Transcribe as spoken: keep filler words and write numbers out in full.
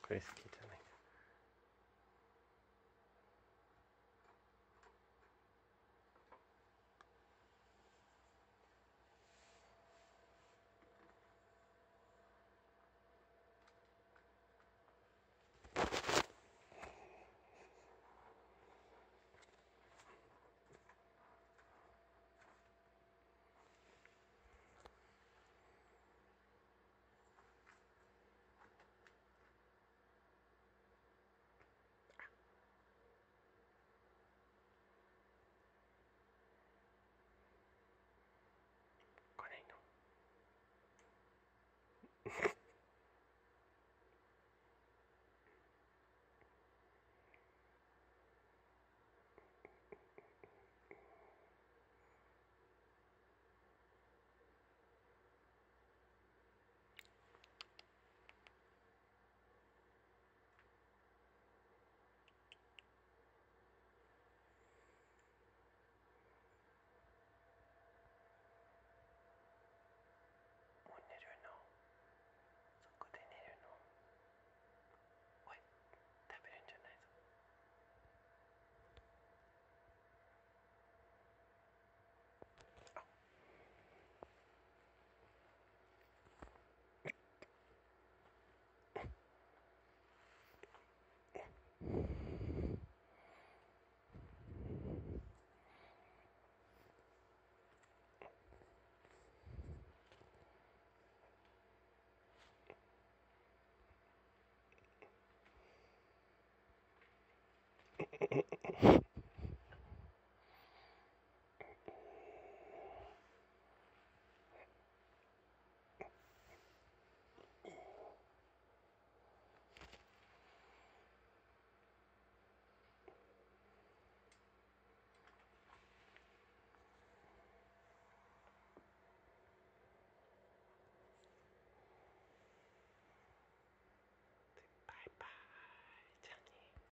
これ好きじゃない。来ないの。もう寝るの？そこで寝るの？おい、食べるんじゃないぞ。あ